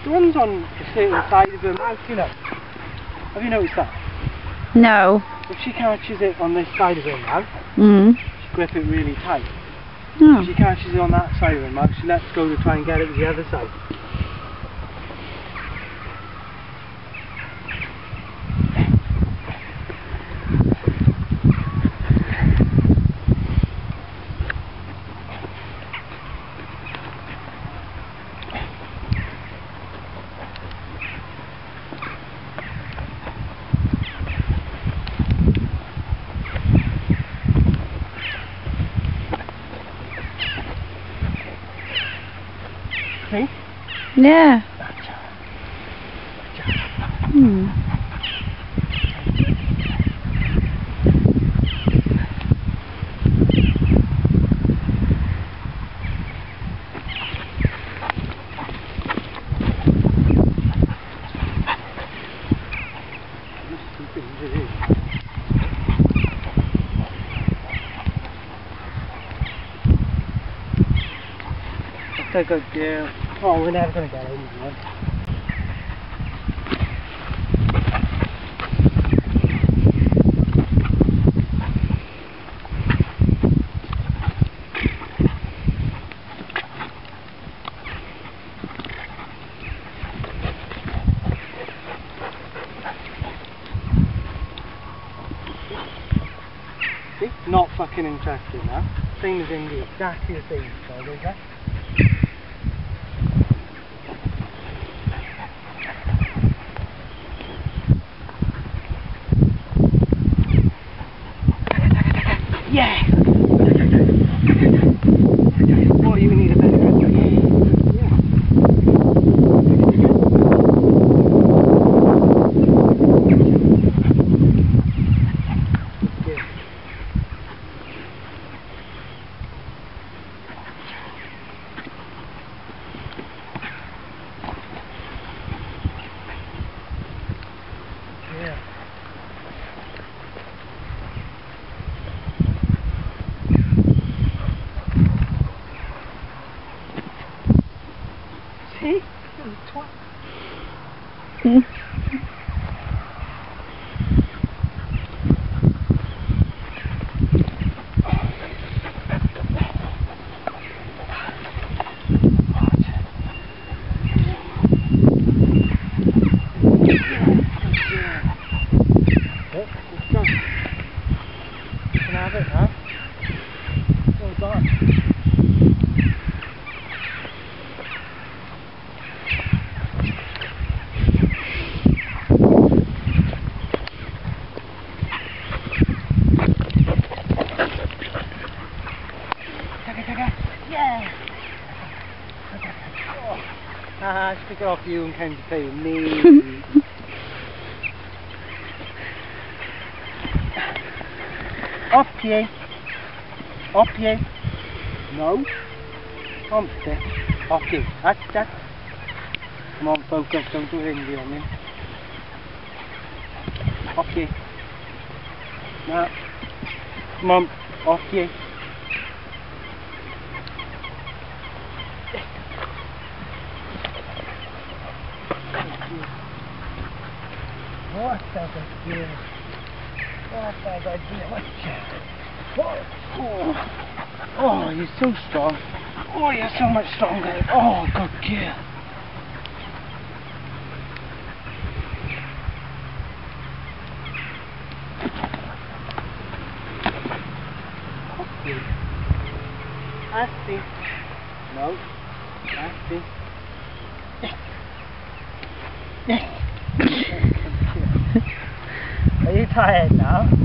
She runs on a certain side of her mouth, you know. Have you noticed that? No. If she catches it on this side of her mouth, she grip it really tight. Oh. If she catches it on that side of her mouth, she lets go to try and get it with the other side. See? Yeah. That's a good girl. Oh, we're never going to get over one. See? Not fucking interested now. Same as India, exactly the same. So, is that? Yeah! Oh, you need a better one. Yeah. Yeah. See? Can I have it, huh? Oh, God. Yeah! Oh. Stick it off you and come to play with me. Off you. Off you. No. On stick. Off you. That's. Come on, focus. Don't do anything on me. Off you. No. Come on. Off you. What a good deal. What a good deal. Oh, you're so strong. Oh, you're so much stronger. Oh, good girl. Nasty. No. Nasty. Are you tired now?